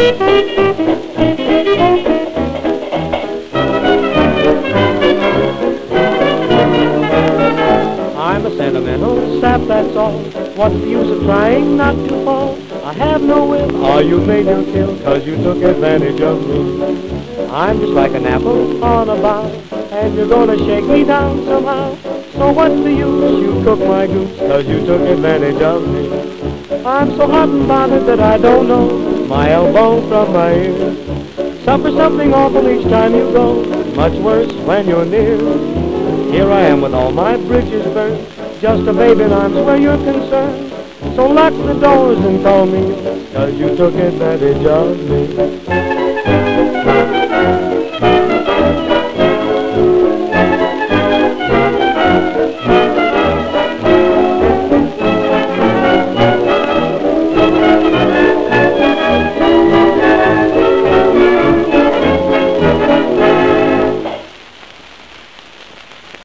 I'm a sentimental sap, that's all. What's the use of trying not to fall? I have no will, or you made your kill, 'cause you took advantage of me. I'm just like an apple on a bough, and you're gonna shake me down somehow. So what's the use? You cooked my goose, 'cause you took advantage of me. I'm so hot and bothered that I don't know my elbow from my ear. Suffer something awful each time you go, much worse when you're near. Here I am with all my bridges burnt, just a babe in arms where you're concerned. So lock the doors and call me, 'cause you took advantage of me.